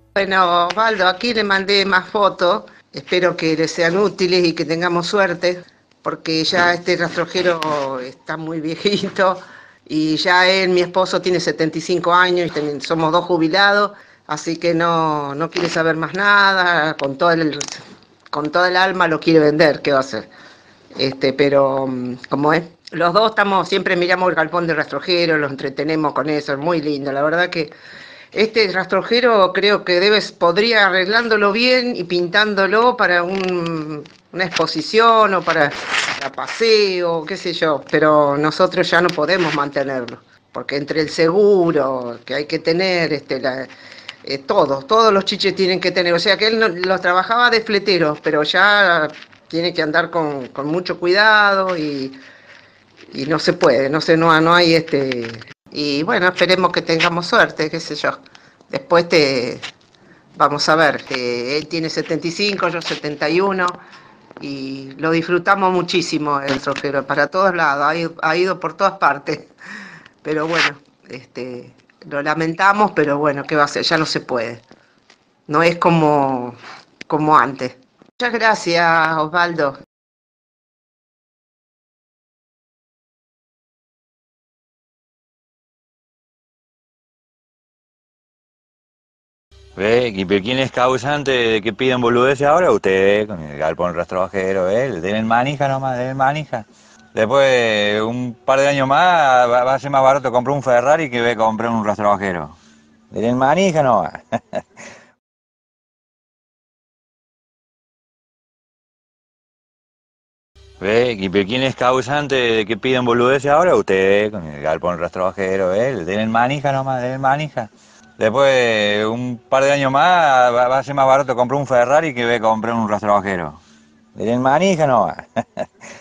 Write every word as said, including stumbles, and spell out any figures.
Bueno, Osvaldo, aquí le mandé más fotos. Espero que les sean útiles y que tengamos suerte, porque ya este rastrojero está muy viejito y ya él, mi esposo, tiene setenta y cinco años y ten- somos dos jubilados, así que no, no quiere saber más nada, con todo el, con toda el alma lo quiere vender, ¿qué va a hacer? Este, pero mm, como es, los dos estamos, siempre miramos el galpón de rastrojero, los entretenemos con eso, es muy lindo, la verdad que este rastrojero creo que debes, podría arreglándolo bien y pintándolo para un- una exposición o para, para paseo, qué sé yo, pero nosotros ya no podemos mantenerlo, porque entre el seguro que hay que tener, este, la, eh, todos, todos los chiches tienen que tener, o sea que él no, los trabajaba de fletero, pero ya tiene que andar con, con mucho cuidado y, y no se puede, no sé, no, no hay este. Y bueno, esperemos que tengamos suerte, qué sé yo. Después te vamos a ver, eh, él tiene setenta y cinco, yo setenta y uno y lo disfrutamos muchísimo el trojero, para todos lados, ha ido, ha ido por todas partes. Pero bueno, este, lo lamentamos, pero bueno, ¿qué va a ser? Ya no se puede. No es como, como antes. Muchas gracias, Osvaldo. ¿Ve? ¿Y pero quién es causante de que piden boludeces ahora? Ustedes, con el galpón rastrojero, ¿eh? Le den manija nomás, le den manija. Después, un par de años más, va, va a ser más barato comprar un Ferrari que ve comprar un rastrojero. Le den manija nomás. ¿Ve? ¿Y pero quién es causante de que piden boludeces ahora? Ustedes, con el galpón rastrojero, ¿eh? Le den manija nomás, le den manija. Después, un par de años más, va, va a ser más barato comprar un Ferrari que ve comprar un rastrojero. Le den manija nomás.